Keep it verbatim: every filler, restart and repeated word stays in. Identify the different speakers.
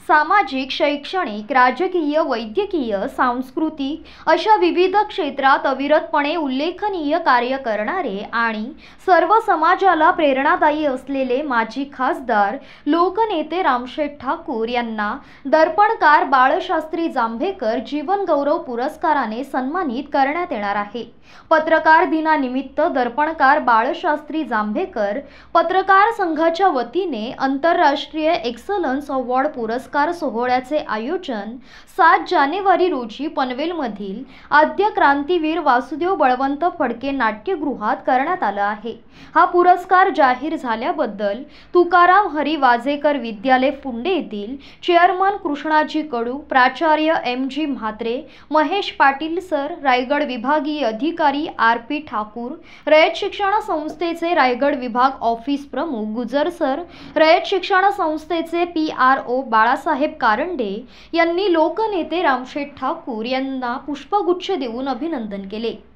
Speaker 1: सामाजिक, शैक्षणिक, राजकीय, वैद्यकीय, सांस्कृतिक अशा विविध क्षेत्रात अविरतपणे उल्लेखनीय कार्य करणारे आणि सर्व समाजाला प्रेरणादायी असलेले माजी खासदार लोकनेते रामशेठ ठाकूर यांना दर्पणकार बाळशास्त्री जांभेकर जीवन गौरव पुरस्काराने सन्मानित करण्यात येणार आहे। पत्रकार दिनानिमित्त दर्पणकार बाळशास्त्री जांभेकर पत्रकार संघाच्या वतीने आंतरराष्ट्रीय एक्सलन्स अवॉर्ड पुरस्कार सोहळ्याचे आयोजन सात जानेवारी रोजी पनवेलमधील आद्य क्रांतीवीर वासुदेव बळवंत फडके नाट्यगृहात करण्यात आला आहे। हा पुरस्कार जाहीर झाल्याबद्दल तुकाराम हरी वाजेकर विद्यालय पुंडे येथील चेअरमन कृष्णाजी कडू, प्राचार्य M G Mhatre, Mahesh Patil sir, Raigad विभागीय अधिकारी आर पी ठाकूर, रयत शिक्षण संस्थेचे रायगड विभाग ऑफिस प्रमुख गुजर सर, रयत शिक्षण संस्थेचे P R O Balasaheb Karande यांनी लोकनेते रामशेठ ठाकूर यांना पुष्पगुच्छ देऊन अभिनंदन केले।